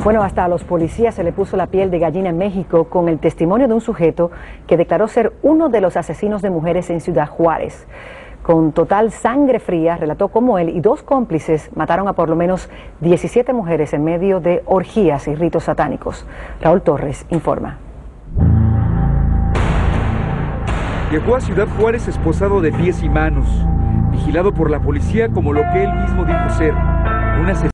Bueno, hasta a los policías se le puso la piel de gallina en México con el testimonio de un sujeto que declaró ser uno de los asesinos de mujeres en Ciudad Juárez. Con total sangre fría, relató cómo él y dos cómplices mataron a por lo menos 17 mujeres en medio de orgías y ritos satánicos. Raúl Torres informa. Llegó a Ciudad Juárez esposado de pies y manos, vigilado por la policía como lo que él mismo dijo ser, un asesino.